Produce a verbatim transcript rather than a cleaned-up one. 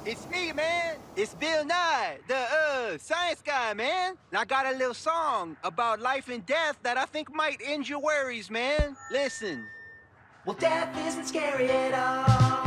It's me, man. It's Bill Nye, the uh, science guy, man. And I got a little song about life and death that I think might end your worries, man. Listen. Well, death isn't scary at all.